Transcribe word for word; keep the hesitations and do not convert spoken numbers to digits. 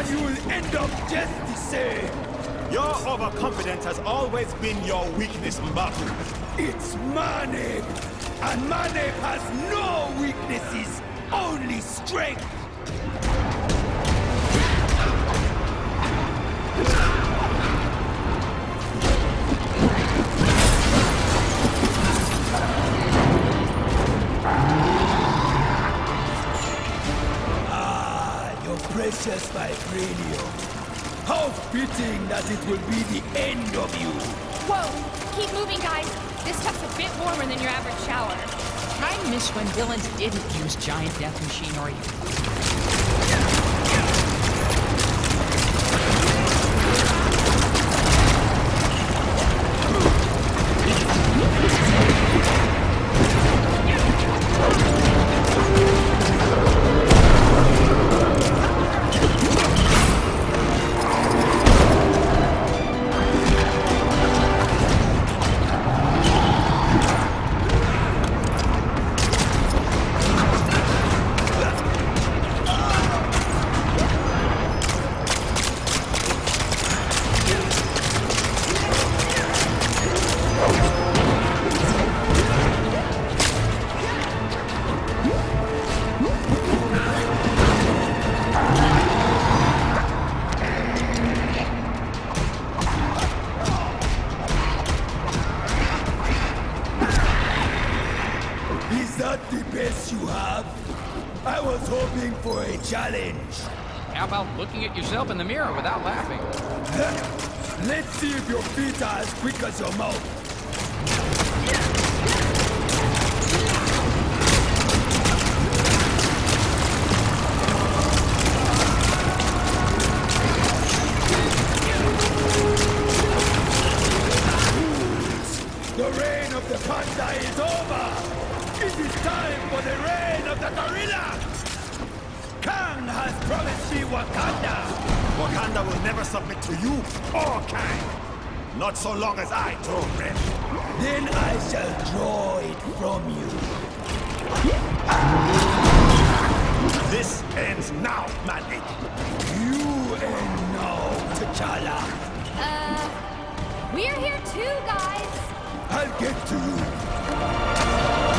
and you'll end up just the same. Your overconfidence has always been your weakness, Mbaku. It's Maneb, and Maneb has no weaknesses, only strength. Precious vibranium. How fitting that it will be the end of you. Whoa! Keep moving, guys. This stuff's a bit warmer than your average shower. I miss when villains didn't use giant death machinery. I was hoping for a challenge. How about looking at yourself in the mirror without laughing? Let's see if your feet are as quick as your mouth. The reign of the panda is over! It is time for the reign of the gorilla! Kang has promised me Wakanda! Wakanda will never submit to you or Kang! Not so long as I draw breath. Then I shall draw it from you. This ends now, Mandy. You end now, T'Challa. Uh... We're here too, guys! I'll get to you.